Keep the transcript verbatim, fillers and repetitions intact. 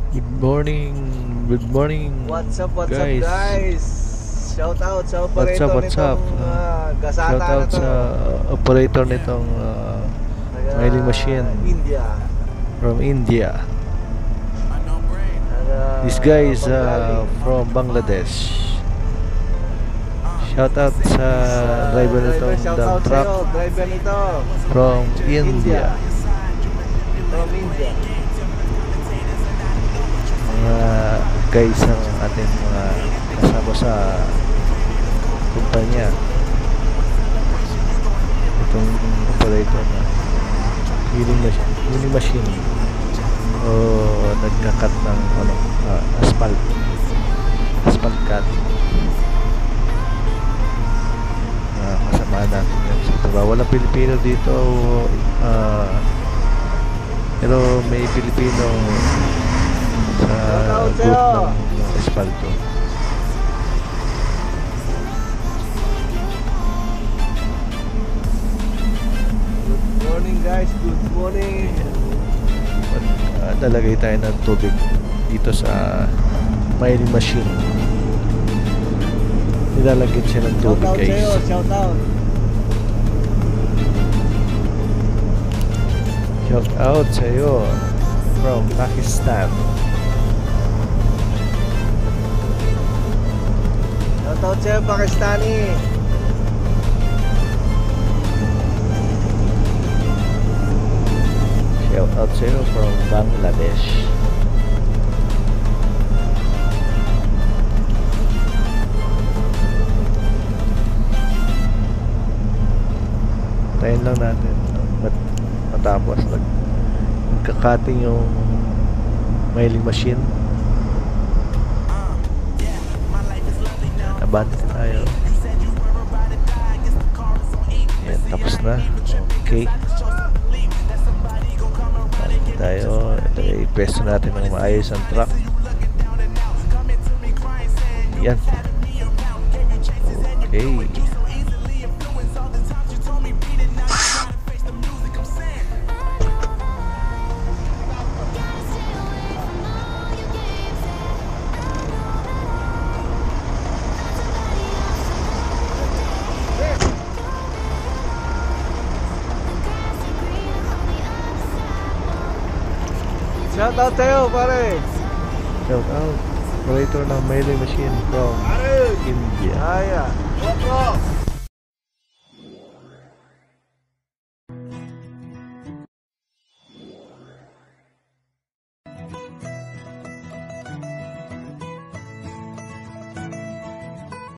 Good morning, good morning, What's up, what's guys. up guys? Shout out sa What's up, operator what's up? nitong uh, Shout gasata na out to. sa operator nitong uh, Taga milling machine India. from India. Taga This guy is uh, Bengali. from Bangladesh. Shout out sa Sa driver driver, nitong shout dump out truck sa'yo, driver nito. from India. From India. Mga guys ang ating mga kasama sa kumpanya. Itong operator na milling machine, milling machine o nagkakat ng ano, uh, asphalt asphalt cut. Uh, kasama natin yan sa trabaho. Walang Pilipino dito, uh, pero may Pilipino sa group ng, ng asfalto. Good morning guys, good morning. Uh, nalagay tayo ng tubig dito sa milling machine. Nilalagyan siya ng Shout tubig, out guys. sa'yo, shout out. Shout out sa'yo from Pakistan. Shout out sa'yo, Pakistani. Shout out sa'yo from Bangladesh. Tayin lang natin mat matapos nag magkakating yung milling machine. Abante tayo. Yan, tapos na. Okay. Abante tayo. I-pwesto natin ng maayos ang truck. Yan. Okay. Shout out sa'yo, pare. Shout out. Operator ng milling machine from India. Aya.